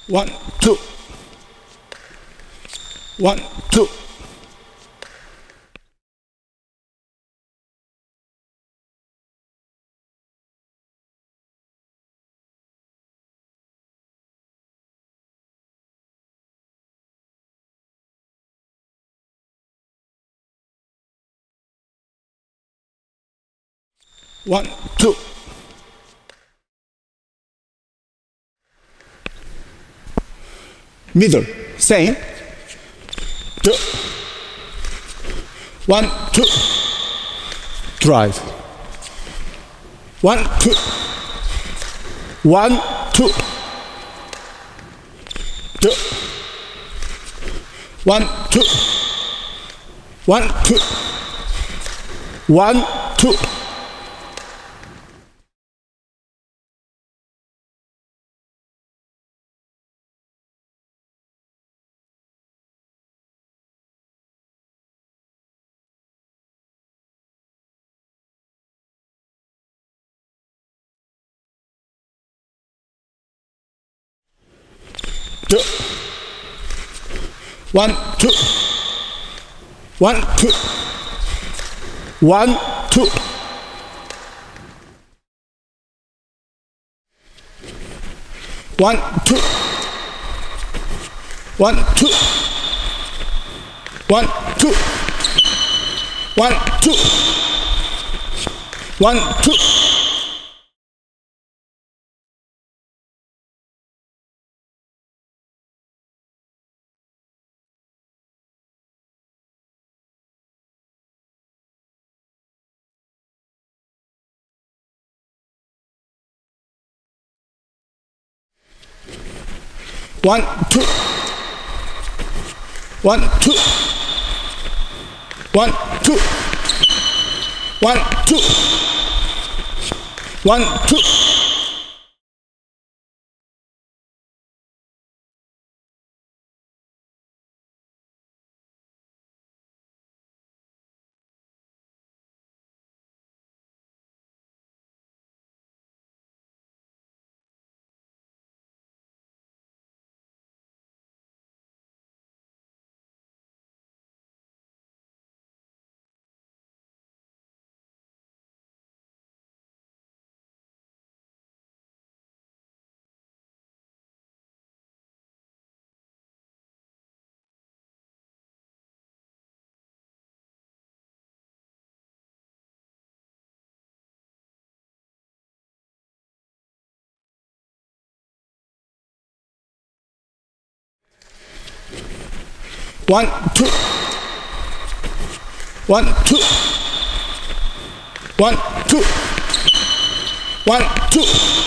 1, 2. 1, 2. One, two. Middle, same. 2. 1, 2. Drive. 1, 2. 1, 2. 2. 1, 2. 1, 2. 1, 2. 2. 1, 2. 1, 2. 1, 2. 1, 2. 1, 2. 1, 2. 1, 2. 1, 2. 1, 2. 1, 2. 1, 2. 1, 2. 1, 2. 1, 2. 1, 2. 1, 2. 1, 2.